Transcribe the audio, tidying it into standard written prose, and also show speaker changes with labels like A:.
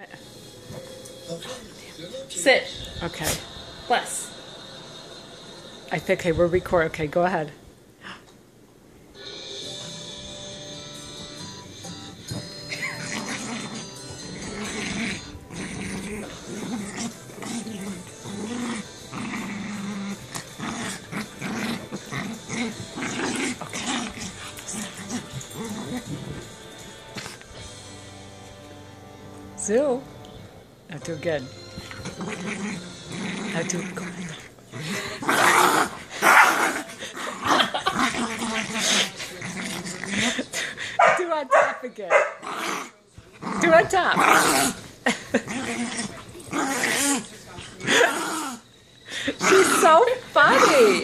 A: Sit. Okay. Bless. I think, okay, we're recording. Okay, go ahead. Zoo. Not too good. Not too good. Do on top again. Do on top. She's so funny.